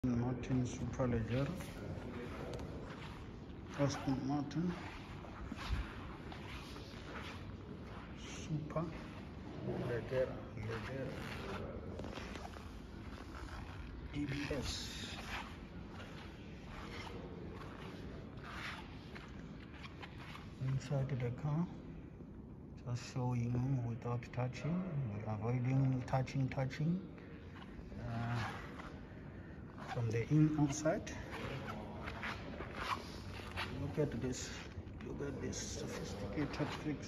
Martin Superleggera, Aston Martin Superleggera, DBS. Inside the car, just showing without touching, avoiding touching from the outside. Look at this sophisticated fix.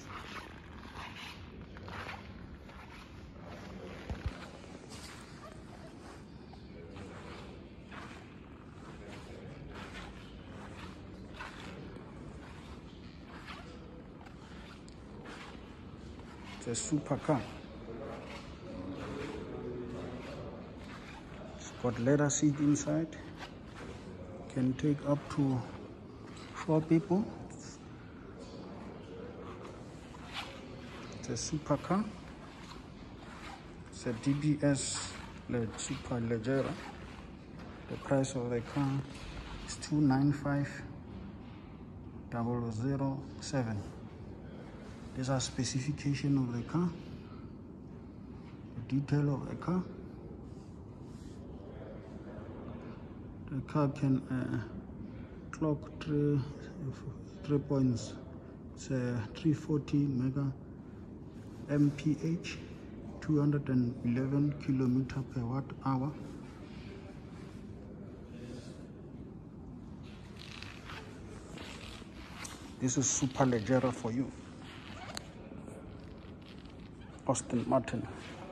It's a super car. It's got leather seat inside. Can take up to 4 people. It's a super car. It's a DBS Superleggera. The price of the car is $295,007. These are specification of the car, the detail of the car. The car can clock 3 points. It's a 340 mega mph, 211 kilometer per watt hour. This is Superleggera for you. Aston Martin.